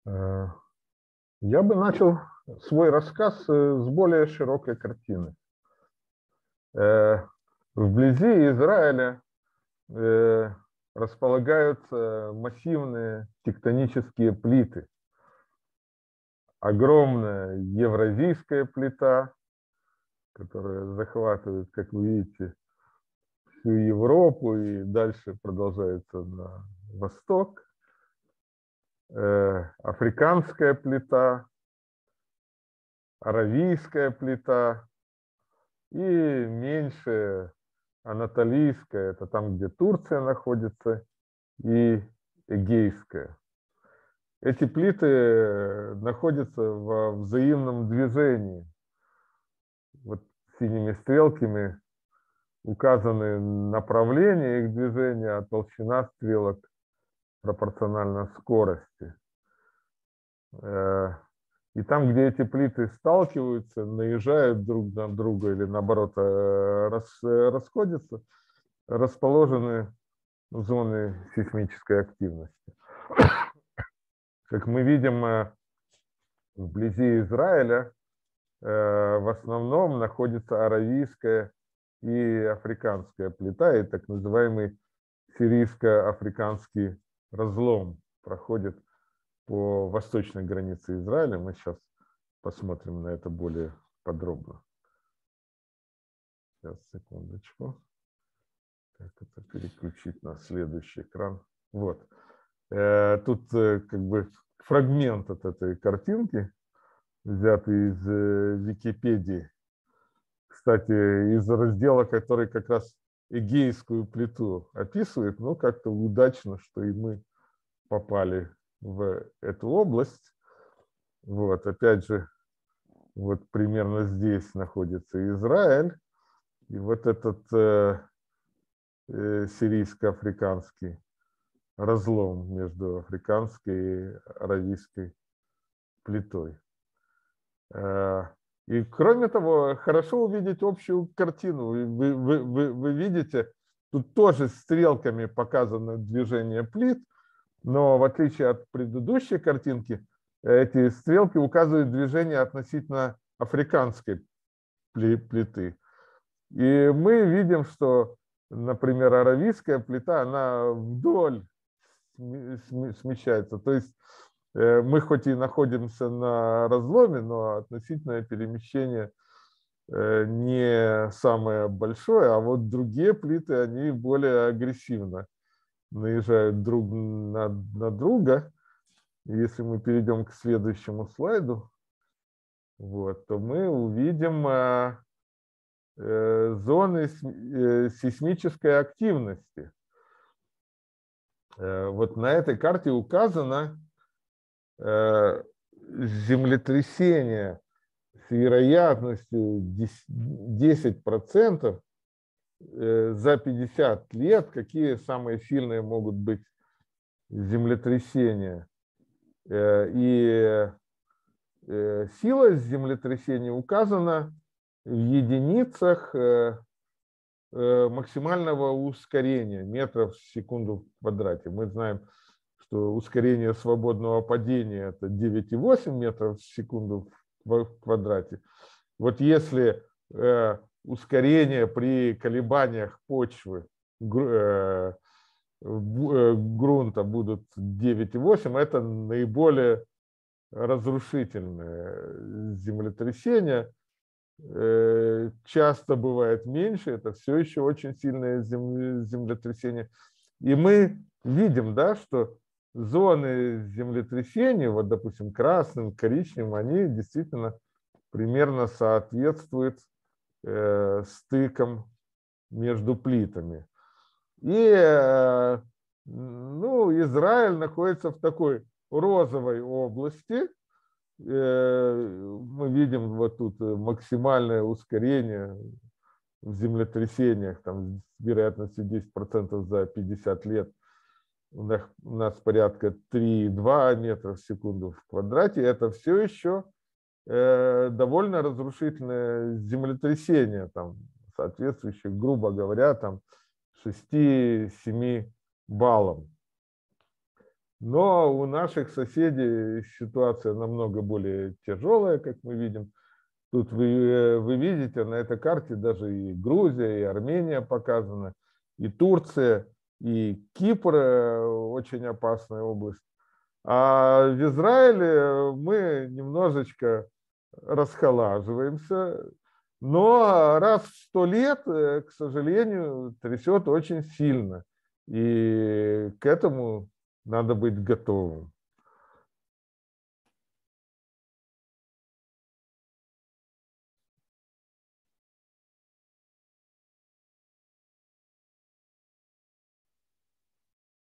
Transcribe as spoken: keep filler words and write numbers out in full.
Э, Я бы начал свой рассказ э, с более широкой картины. Э, Вблизи Израиля э, располагаются массивные тектонические плиты. Огромная евразийская плита, которая захватывает, как вы видите, всю Европу и дальше продолжается на восток. Э, Африканская плита, аравийская плита и меньше анатолийская, это там, где Турция находится, и эгейская. Эти плиты находятся во взаимном движении. Вот синими стрелками указаны направления их движения, а толщина стрелок пропорциональна скорости. И там, где эти плиты сталкиваются, наезжают друг на друга или наоборот расходятся, расположены зоны сейсмической активности. Как мы видим, вблизи Израиля в основном находится аравийская и африканская плита, и так называемый сирийско-африканский разлом проходит по восточной границе Израиля. Мы сейчас посмотрим на это более подробно. Сейчас, секундочку. Как это переключить на следующий экран? Вот. Тут как бы фрагмент от этой картинки, взятый из Википедии. Кстати, из раздела, который как раз эгейскую плиту описывает, но как-то удачно, что и мы попали в эту область. Вот, опять же, вот примерно здесь находится Израиль. И вот этот э, э, сирийско-африканский разлом между африканской и аравийской плитой. И кроме того, хорошо увидеть общую картину. Вы, вы, вы, вы видите, тут тоже стрелками показано движение плит, но в отличие от предыдущей картинки, эти стрелки указывают движение относительно африканской плиты. И мы видим, что, например, аравийская плита, она вдоль смещается. То есть мы хоть и находимся на разломе, но относительное перемещение не самое большое, а вот другие плиты, они более агрессивно наезжают друг на, на друга. Если мы перейдем к следующему слайду, вот, то мы увидим а, э, зоны э, сейсмической активности. Э, вот на этой карте указано э, землетрясение с вероятностью десять процентов за пятьдесят лет, какие самые сильные могут быть землетрясения. И сила землетрясения указана в единицах максимального ускорения метров в секунду в квадрате. Мы знаем, что ускорение свободного падения – это девять и восемь метров в секунду в квадрате. Вот если ускорение при колебаниях почвы грунта будут девять и восемь, это наиболее разрушительное землетрясение. Часто бывает меньше, это все еще очень сильное землетрясение. И мы видим, да, что зоны землетрясения, вот, допустим, красным, коричневым, они действительно примерно соответствуют э, стыкам между плитами. И э, ну, Израиль находится в такой розовой области. Э, мы видим вот тут максимальное ускорение в землетрясениях, там, с вероятностью десять процентов за пятьдесят лет. У нас, у нас порядка три и два метра в секунду в квадрате. Это все еще довольно разрушительное землетрясение, там, соответствующее, грубо говоря, там, шести-семи баллам. Но у наших соседей ситуация намного более тяжелая, как мы видим. Тут вы, вы видите на этой карте даже и Грузия, и Армения показаны, и Турция, и Кипр очень опасная область. А в Израиле мы немножечко расхолаживаемся, но раз в сто лет, к сожалению, трясет очень сильно. И к этому надо быть готовым.